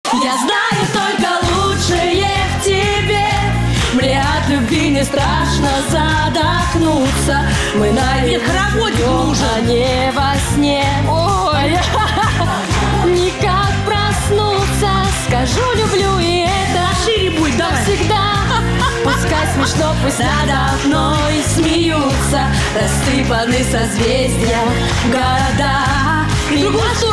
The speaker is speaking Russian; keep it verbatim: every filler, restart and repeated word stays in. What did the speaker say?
Я знаю только лучшее в тебе. Мне от любви не страшно задохнуться. Мы наедине живем, а не во сне. Ой, никак проснуться. Скажу люблю, и это шире будет, навсегда. Пускай смешно, пусть надо мной смеются. Рассыпаны созвездия в города. И другую сторону.